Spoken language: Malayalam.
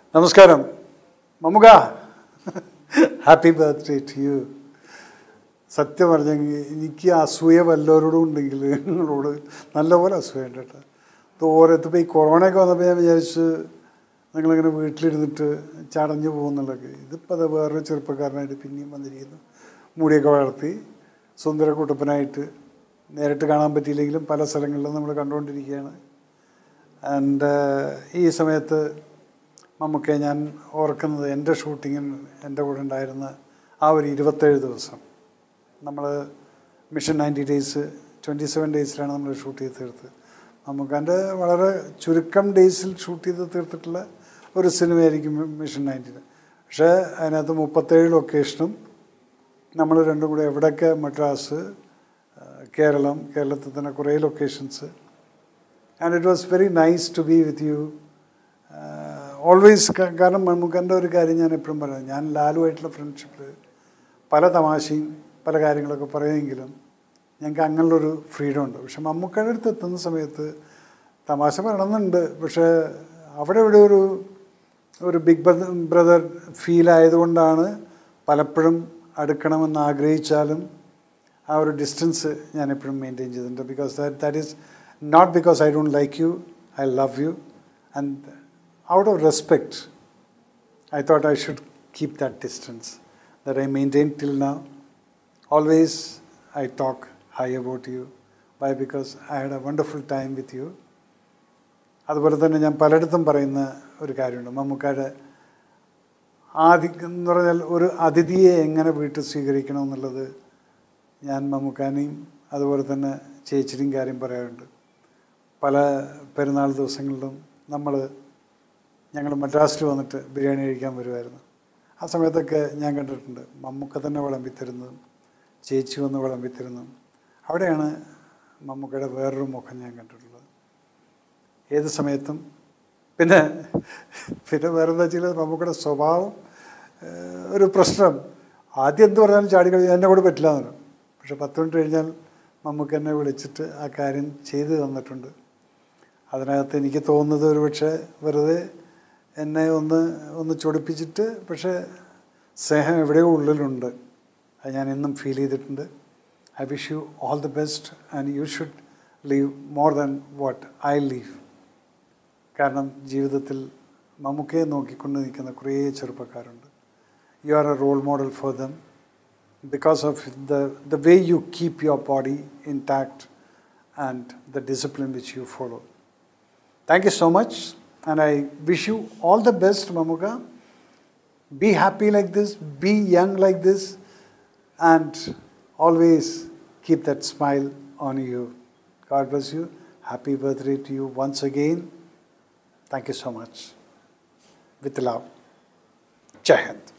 നമസ്കാരം Mammukka happy birthday to you. സത്യം പറഞ്ഞെങ്കിൽ എനിക്ക് അസൂയ വല്ലവരോടും ഉണ്ടെങ്കിൽ നിങ്ങളോട് നല്ലപോലെ അസൂയുണ്ട് കേട്ടോ. ഓരോരുത്തപ്പോൾ ഈ കൊറോണയൊക്കെ വന്നപ്പോൾ ഞാൻ വിചാരിച്ച് നിങ്ങളിങ്ങനെ വീട്ടിലിരുന്നിട്ട് ചടഞ്ഞു പോകുന്നുള്ളതൊക്കെ. ഇതിപ്പോൾ അത് വേറൊരു ചെറുപ്പക്കാരനായിട്ട് പിന്നെയും വന്നിരിക്കുന്നു. മുടിയൊക്കെ വളർത്തി സുന്ദര കുട്ടപ്പനായിട്ട് നേരിട്ട് കാണാൻ പറ്റിയില്ലെങ്കിലും പല സ്ഥലങ്ങളിലും നമ്മൾ കണ്ടുകൊണ്ടിരിക്കുകയാണ്. ആൻഡ് ഈ സമയത്ത് നമുക്ക് ഞാൻ ഓർക്കുന്നത് എൻ്റെ ഷൂട്ടിങ്ങിന് എൻ്റെ കൂടെ ഉണ്ടായിരുന്ന ആ ഒരു 27 ദിവസം നമ്മൾ മിഷൻ 90 ഡേയ്സ് 27 ഡേയ്സിലാണ് നമ്മൾ ഷൂട്ട് ചെയ്ത് തീർത്ത്. നമുക്ക് എൻ്റെ വളരെ ചുരുക്കം ഡേയ്സിൽ ഷൂട്ട് ചെയ്ത് തീർത്തിട്ടുള്ള ഒരു സിനിമയായിരിക്കും മിഷൻ 90. പക്ഷേ അതിനകത്ത് 37 ലൊക്കേഷനും നമ്മൾ രണ്ടും കൂടെ എവിടെയൊക്കെ മദ്രാസ്, കേരളത്തിൽ തന്നെ കുറേ locations. And it was very nice to be with you always. കാരണം മമ്മൂക്കൻ്റെ ഒരു കാര്യം ഞാൻ എപ്പോഴും പറയാം, ഞാൻ ലാലുമായിട്ടുള്ള ഫ്രണ്ട്ഷിപ്പിൽ പല തമാശയും പല കാര്യങ്ങളൊക്കെ പറയുമെങ്കിലും ഞങ്ങൾക്ക് അങ്ങനെയുള്ളൊരു ഫ്രീഡം ഉണ്ട്. പക്ഷെ മമ്മൂക്കയുടെ അടുത്ത് എത്തുന്ന സമയത്ത് തമാശ പറയണമെന്നുണ്ട്, പക്ഷേ അവിടെ ഇവിടെ ഒരു ബിഗ് ബ്രദർ ഫീൽ ആയതുകൊണ്ടാണ് പലപ്പോഴും അടുക്കണമെന്ന് ആഗ്രഹിച്ചാലും ആ ഒരു ഡിസ്റ്റൻസ് ഞാൻ എപ്പോഴും മെയിൻറ്റെയിൻ ചെയ്തിട്ടുണ്ട്. Because that is not because I don't like you, I love you, and out of respect, I thought I should keep that distance that I maintained till now. Always I talk high about you. Why? Because I had a wonderful time with you. അതുപോലെ തന്നെ ഞാൻ പലയിടത്തും പറയുന്ന ഒരു കാര്യമുണ്ട്, മമ്മൂക്കയുടെ എന്ന് പറഞ്ഞാൽ ഒരു അതിഥിയെ എങ്ങനെ വീട്ടിൽ സ്വീകരിക്കണമെന്നുള്ളത് ഞാൻ മമ്മൂക്കാനെയും അതുപോലെ തന്നെ ചേച്ചിയുടെയും കാര്യം പറയാറുണ്ട്. പല പെരുന്നാൾ ദിവസങ്ങളിലും ഞങ്ങൾ മദ്രാസിൽ വന്നിട്ട് ബിരിയാണി കഴിക്കാൻ വരുമായിരുന്നു. ആ സമയത്തൊക്കെ ഞാൻ കണ്ടിട്ടുണ്ട് മമ്മൂക്ക തന്നെ വിളമ്പിത്തരുന്നതും ചേച്ചി വന്ന് വിളമ്പിത്തരുന്നതും. അവിടെയാണ് മമ്മൂക്കയുടെ വേറൊരു മുഖം ഞാൻ കണ്ടിട്ടുള്ളത് ഏത് സമയത്തും. പിന്നെ വേറെന്താ വെച്ചാൽ മമ്മൂക്കയുടെ സ്വഭാവം ഒരു പ്രശ്നം. ആദ്യം എന്ത് പറഞ്ഞാലും ചാടി കഴിഞ്ഞാൽ എന്നെ കൂടെ പറ്റില്ല എന്ന് പറയും. പക്ഷെ 10 മിനിറ്റ് കഴിഞ്ഞാൽ മമ്മൂക്ക എന്നെ വിളിച്ചിട്ട് ആ കാര്യം ചെയ്തു തന്നിട്ടുണ്ട്. അതിനകത്ത് എനിക്ക് തോന്നുന്നത് ഒരു പക്ഷേ വെറുതെ എന്നെ ഒന്ന് ചൊടിപ്പിച്ചിട്ട്, പക്ഷേ സ്നേഹം എവിടെയോ ഉള്ളിലുണ്ട്. അത് ഞാൻ എന്നും ഫീൽ ചെയ്തിട്ടുണ്ട്. I wish you all the best and you should live more than what I live. കാരണം ജീവിതത്തിൽ മമ്മൂക്കയെ നോക്കിക്കൊണ്ട് നിൽക്കുന്ന കുറേ ചെറുപ്പക്കാരുണ്ട്. You are a role model for them because of the way you keep your body intact and the discipline which you follow. Thank you so much, and I wish you all the best, Mammuka. Be happy like this, be young like this, and always keep that smile on you. God bless you. Happy birthday to you once again. Thank you so much. With love. Jai Hind.